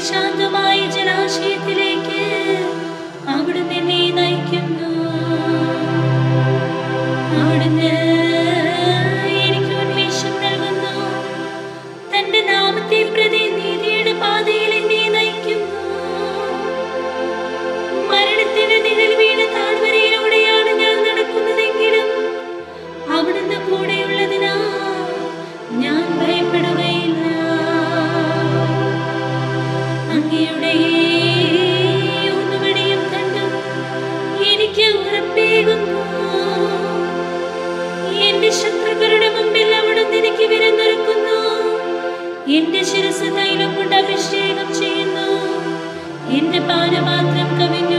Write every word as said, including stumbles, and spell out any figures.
ശാന്തമായ ജലാശയത്തിലേക്ക് അവിടുന്ന് എന്നെ നയിക്കുന്നു. അവിടുന്ന് എനിക്ക് ഉന്മേഷം നൽകുന്നു. തന്റെ നാമത്തെ പ്രതി നീതിയുടെ പാതയിൽ എന്നെ നയിക്കുന്നു. മരണത്തിന്റെ നിഴൽ വീണ താഴ്വരയിലൂടെയാണ് ഞാൻ നടക്കുന്നതെങ്കിലും അവിടുന്ന് കൂടെയുള്ളതിനാ ഞാൻ ഭയപ്പെടുകയില്ല. അങ്ങയുടെ ഊന്നുവടിയും തണ്ടും എനിക്ക് ഉറപ്പേകുന്നു. എന്റെ ശത്രുക്കളുടെ മുമ്പിൽ അവിടുന്ന് എനിക്ക് വിരുന്നൊരുക്കുന്നു. എന്റെ ശിരസ്സ് തൈലം കൊണ്ട് അഭിഷേകം ചെയ്യുന്നു. എന്റെ പാനപാത്രം കവിഞ്ഞു